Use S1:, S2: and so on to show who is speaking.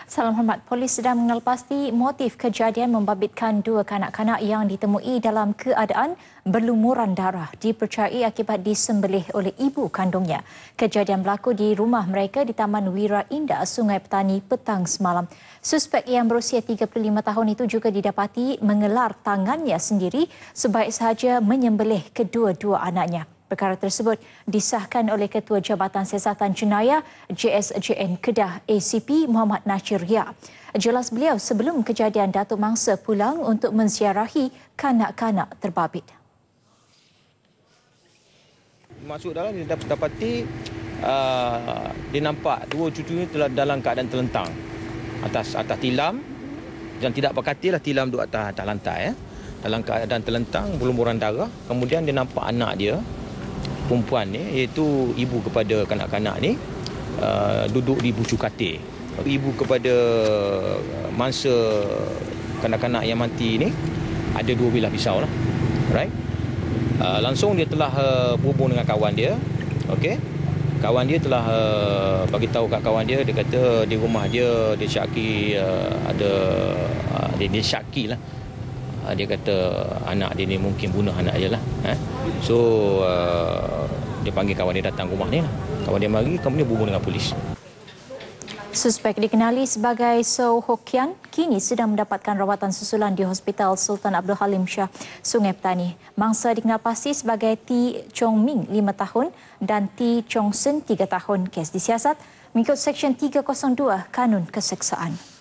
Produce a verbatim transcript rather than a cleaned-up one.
S1: Salam hormat, polis sedang mengenal pasti motif kejadian membabitkan dua kanak-kanak yang ditemui dalam keadaan berlumuran darah dipercayai akibat disembelih oleh ibu kandungnya. Kejadian berlaku di rumah mereka di Taman Wira Indah, Sungai Petani petang semalam. Suspek yang berusia tiga puluh lima tahun itu juga didapati mengelar tangannya sendiri sebaik sahaja menyembelih kedua-dua anaknya. Perkara tersebut disahkan oleh Ketua Jabatan Siasatan Jenayah J S J N Kedah A C P Muhammad Nashiria. Jelas beliau sebelum kejadian Datuk mangsa pulang untuk menziarahi kanak-kanak terbabit.
S2: Masuk dalam dia dapati uh, dia nampak dua cucunya telah dalam keadaan terlentang atas atas tilam dan tidak berkatil lah, tilam duduk atas atas lantai ya. Dalam keadaan terlentang berlumuran darah. Kemudian dia nampak anak dia perempuan ni, iaitu ibu kepada kanak-kanak ni, uh, duduk di bucu katil. Ibu kepada mangsa kanak-kanak yang mati ni ada dua bilah pisau lah. Right? Uh, langsung dia telah uh, berhubung dengan kawan dia. Okey. Kawan dia telah uh, bagi tahu kat kawan dia, dia kata di rumah dia dia syaki uh, ada uh, dia, dia syaki lah. Dia kata anak dia ni mungkin bunuh anak dia lah. Eh? So, uh, dia panggil kawan dia datang rumah ni lah. Kawan dia mari, kemudian berhubung dengan polis.
S1: Suspek dikenali sebagai So Hokian kini sedang mendapatkan rawatan susulan di Hospital Sultan Abdul Halim Shah, Sungai Petani. Mangsa dikenal pasti sebagai T. Chong Ming, lima tahun dan T. Chong Sen, tiga tahun. Kes disiasat mengikut Seksyen tiga kosong dua Kanun Keseksaan.